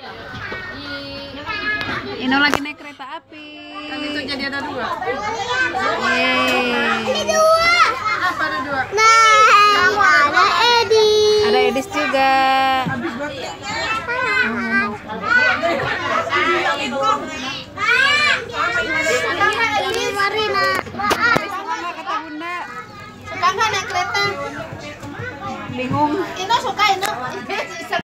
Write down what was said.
Ino lagi naik kereta api. Kan itu jadi ada dua. Yeay. Apa ada dua? Ada Edi. Ada Edis juga. Ini Marina. Mana kata Bunda? Suka nggak naik kereta? Bingung. Ino suka Ino.